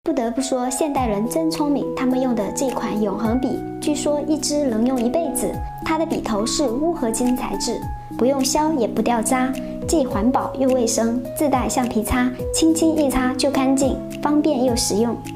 不得不说，现代人真聪明，他们用的这款永恒笔，据说一支能用一辈子。它的笔头是钨合金材质，不用削也不掉渣，既环保又卫生，自带橡皮擦，轻轻一擦就干净，方便又实用。